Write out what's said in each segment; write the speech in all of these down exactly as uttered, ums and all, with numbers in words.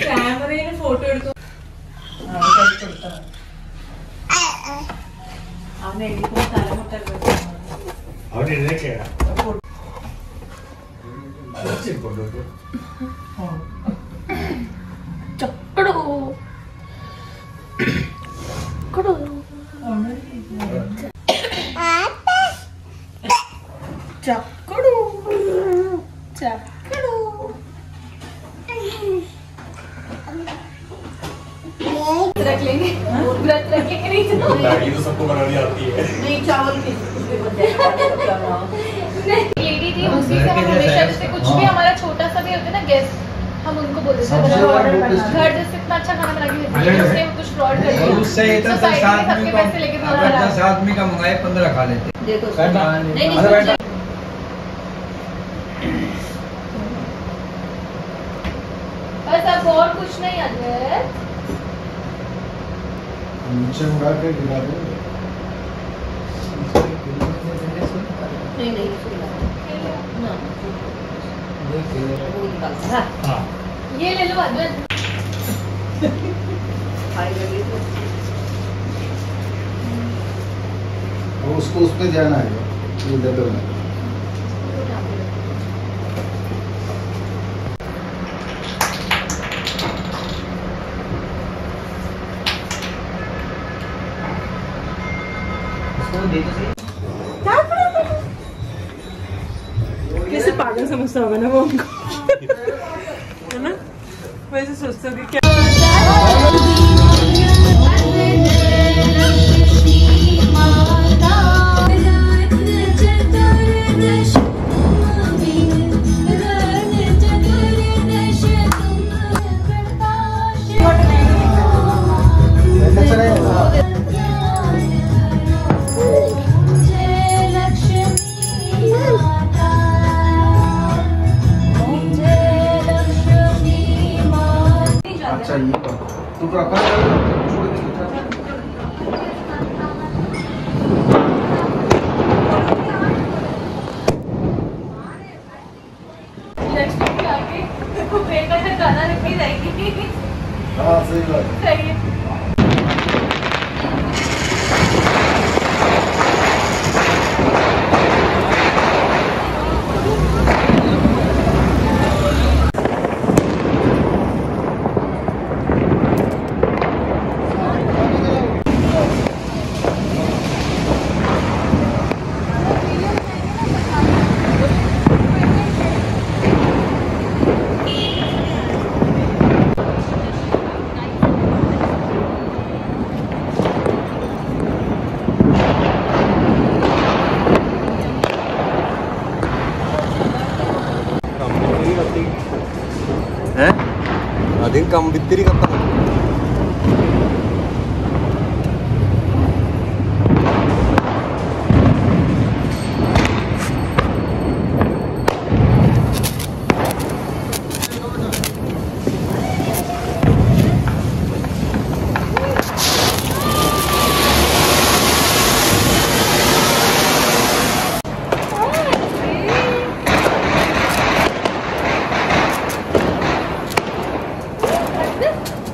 ക്യാമറയിൽ ഫോട്ടോ എടുത്തു. അവൻ എഴുതിപ്പോ തലമുട്ടൽ അവൻ എഴുന്നേക്കാ ചക്കടോ ചക്കടോ ചക്കടോ ചക്കടോ रख लेंगे व्रत रखेंगे नहीं तो मैगी तो सबको बनानी आती है नहीं चावल की लेडी थी उसी से हम हमेशा जैसे कुछ भी हमारा छोटा सा भी होता है ना गेस्ट हम उनको बोलते थे घर जैसे इतना अच्छा खाना बना के देते उसने कुछ फ्रॉड कर दिया उससे इतना दस आदमी का दस आदमी का मंगाए पंद्रह खा लेते देखो नहीं नहीं बस अब और कुछ नहीं अगर नीचे मंगा के गिरा दो नहीं नहीं ना हाँ ये ले लो अदर उसको उस पे जाना है इधर दो कैसे पागल समझता होगा ना वो उनको है ना वैसे सोचता कि क्या तू प्रॉपर गाना रखी जाएगी। हाँ सही बात सही है। അതിന് കമ്പിത്തിരി കത്ത This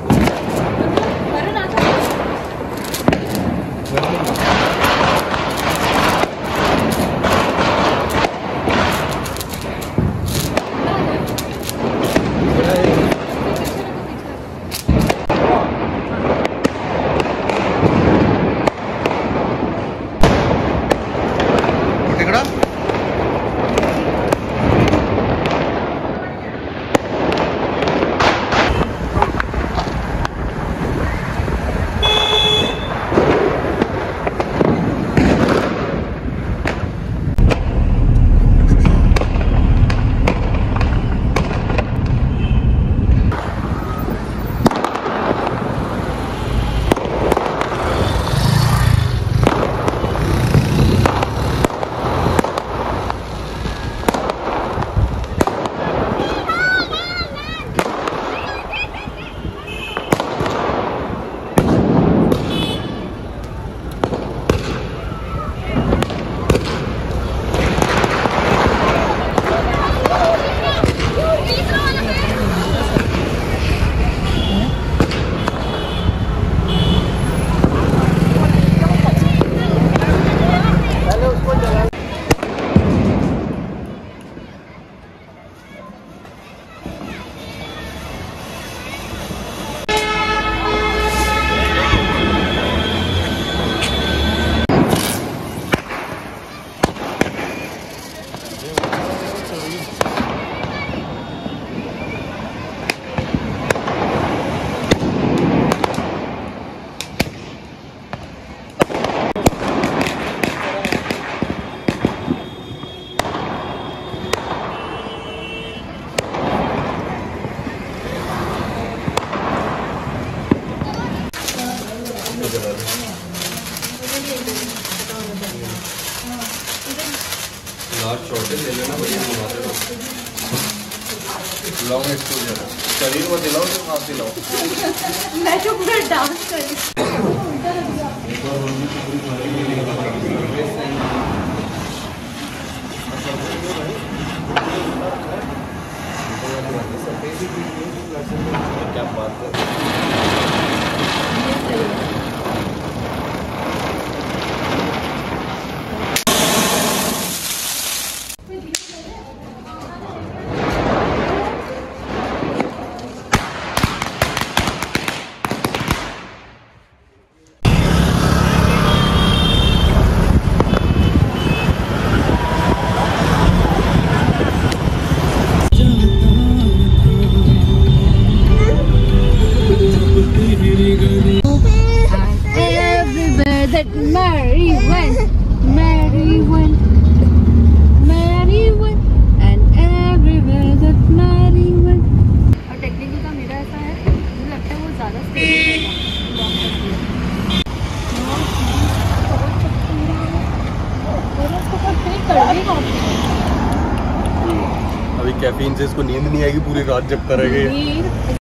लास्ट शॉट ले लेना बढ़िया घुमाते रहो। लॉन्ग एक्सपोजर शरीर को दिलाओ तो हाथ दिलाओ। मैं तो पूरा डांस कर रही क्या बात है। that Mary went, Mary went, Mary went, and everywhere that Mary went. और टेक्निकली का मेरा ऐसा है, मुझे लगता है वो ज़्यादा स्टेबल होगा। अभी कैफीन से इसको नींद नहीं आएगी, पूरी रात जगता रहेगा।